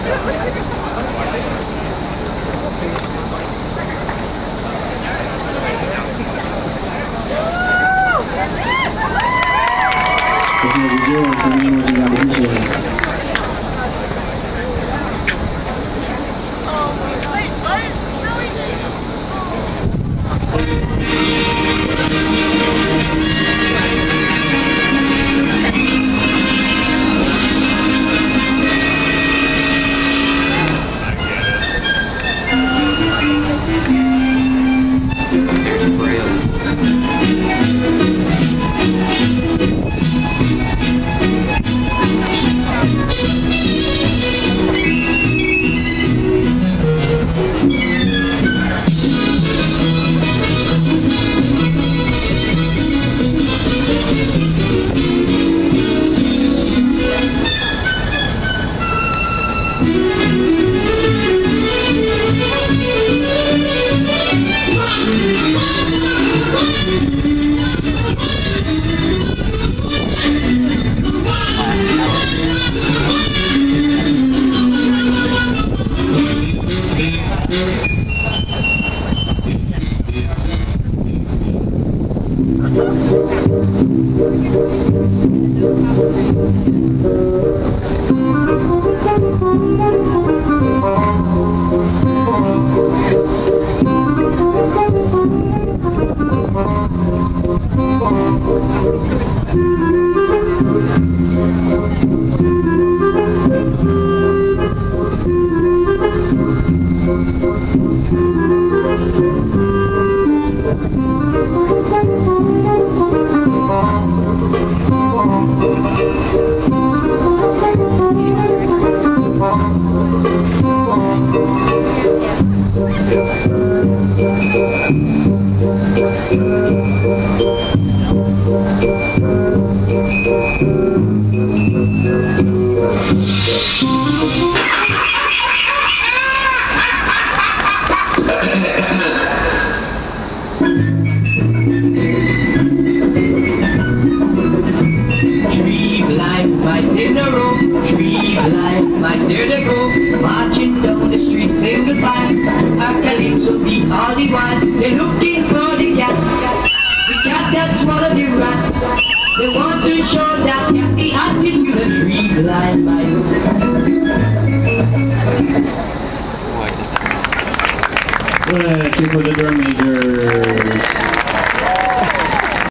Marching down the street, saying goodbye. Our calypso beat all the while. They're looking for the cat that swallowed the rat. They want to show that cat the attitude of tree blind mice. Thank you for the drum majors.